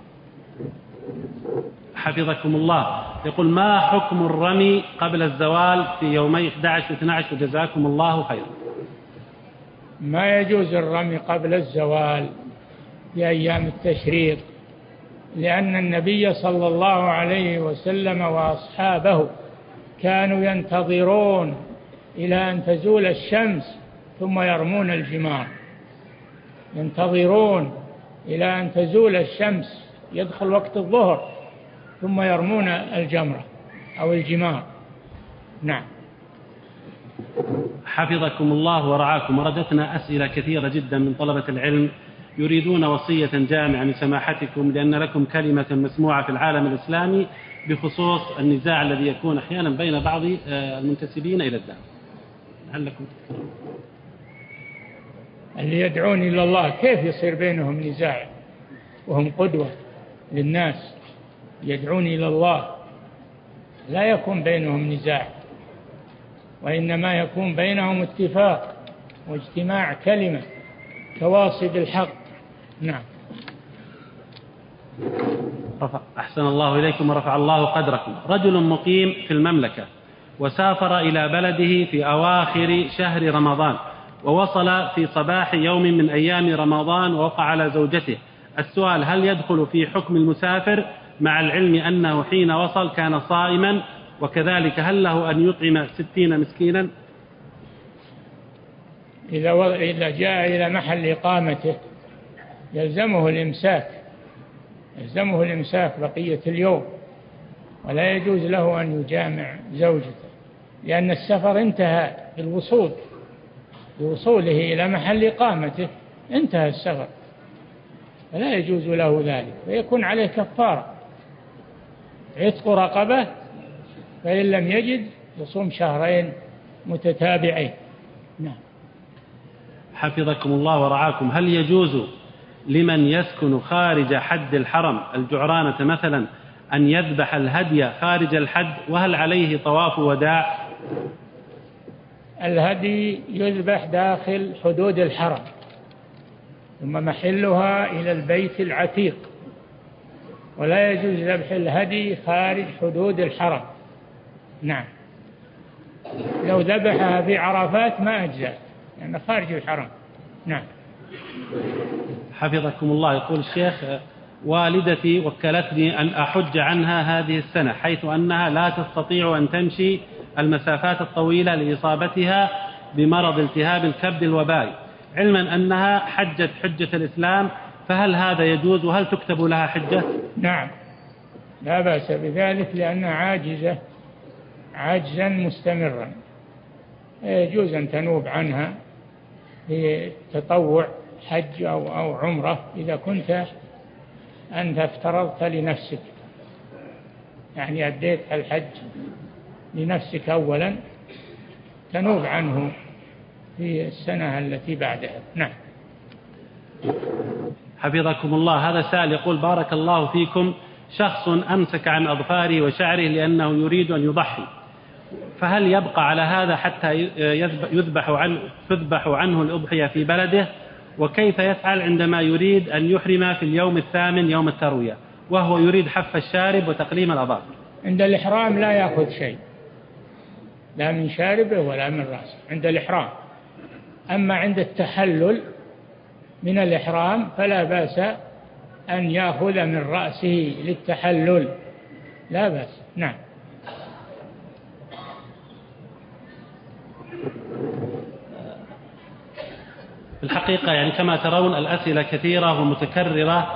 حفظكم الله. يقول ما حكم الرمي قبل الزوال في يومي أحد عشر واثني عشر وجزاكم الله خيرا؟ ما يجوز الرمي قبل الزوال في أيام التشريق، لأن النبي صلى الله عليه وسلم وأصحابه كانوا ينتظرون إلى أن تزول الشمس ثم يرمون الجمار، ينتظرون إلى أن تزول الشمس يدخل وقت الظهر ثم يرمون الجمرة أو الجمار. نعم. حفظكم الله ورعاكم. وردتنا أسئلة كثيرة جدا من طلبة العلم يريدون وصية جامعة من سماحتكم، لأن لكم كلمة مسموعة في العالم الإسلامي بخصوص النزاع الذي يكون أحيانا بين بعض المنتسبين إلى الدعوة. هل لكم تذكرون؟ اللي يدعون إلى الله كيف يصير بينهم نزاع وهم قدوة للناس؟ يدعون إلى الله لا يكون بينهم نزاع، وإنما يكون بينهم اتفاق واجتماع كلمة تواصي بالحق. نعم. أحسن الله إليكم ورفع الله قدركم. رجل مقيم في المملكة وسافر إلى بلده في أواخر شهر رمضان، ووصل في صباح يوم من أيام رمضان ووقع على زوجته. السؤال: هل يدخل في حكم المسافر مع العلم أنه حين وصل كان صائما؟ وكذلك هل له أن يطعم ستين مسكينا؟ إذا إذا جاء إلى محل إقامته يلزمه الإمساك، يلزمه الإمساك بقية اليوم، ولا يجوز له أن يجامع زوجته، لأن السفر انتهى بالوصول، بوصوله إلى محل إقامته انتهى السفر، فلا يجوز له ذلك، ويكون عليه كفارة عتق رقبة، فإن لم يجد يصوم شهرين متتابعين. نعم. حفظكم الله ورعاكم. هل يجوز لمن يسكن خارج حد الحرم الجعرانة مثلا أن يذبح الهدي خارج الحد، وهل عليه طواف وداع؟ الهدي يذبح داخل حدود الحرم، ثم محلها إلى البيت العتيق، ولا يجوز ذبح الهدي خارج حدود الحرم. نعم. لو ذبحها في عرفات ما أجزأ، لأنه يعني خارج الحرم. نعم. حفظكم الله. يقول الشيخ: والدتي وكلتني أن أحج عنها هذه السنة، حيث أنها لا تستطيع أن تمشي المسافات الطويلة لإصابتها بمرض التهاب الكبد الوبائي، علما أنها حجت حجة الإسلام، فهل هذا يجوز وهل تكتب لها حجة؟ نعم، لا بأس بذلك، لأنها عاجزة عجزا مستمرا، يجوز أن تنوب عنها في تطوع حج أو أو عمرة، إذا كنت أنت افترضت لنفسك، يعني أديت الحج لنفسك أولا، تنوب عنه في السنة التي بعدها. نعم. حفظكم الله. هذا سائل يقول: بارك الله فيكم، شخص أمسك عن أظفاره وشعره لأنه يريد أن يضحي، فهل يبقى على هذا حتى يذبح عنه تذبح عنه الأضحية في بلده؟ وكيف يفعل عندما يريد أن يحرم في اليوم الثامن يوم التروية وهو يريد حف الشارب وتقليم الأظافر؟ عند الإحرام لا يأخذ شيء، لا من شاربه ولا من رأسه عند الإحرام. أما عند التحلل من الإحرام فلا بأس أن يأخذ من رأسه للتحلل، لا بأس. نعم. في الحقيقة يعني كما ترون الأسئلة كثيرة ومتكررة،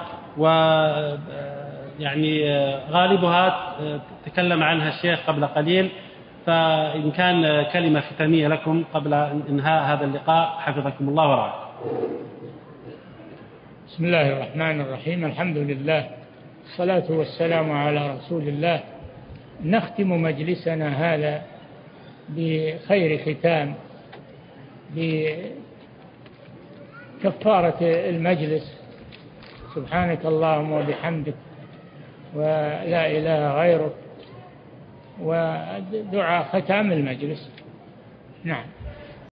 ويعني غالبها تكلم عنها الشيخ قبل قليل، فإن كان كلمة ختامية لكم قبل إنهاء هذا اللقاء حفظكم الله ورعاكم. بسم الله الرحمن الرحيم. الحمد لله، الصلاة والسلام على رسول الله. نختم مجلسنا هذا بخير ختام بكفارة المجلس. سبحانك اللهم وبحمدك ولا إله غيرك، ودعاء ختام المجلس. نعم.